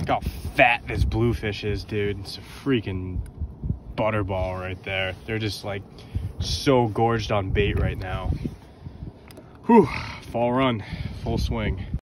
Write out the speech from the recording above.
Look how fat this bluefish is, dude. It's a freaking butterball right there. They're just like so gorged on bait right now. Whew, fall run, full swing.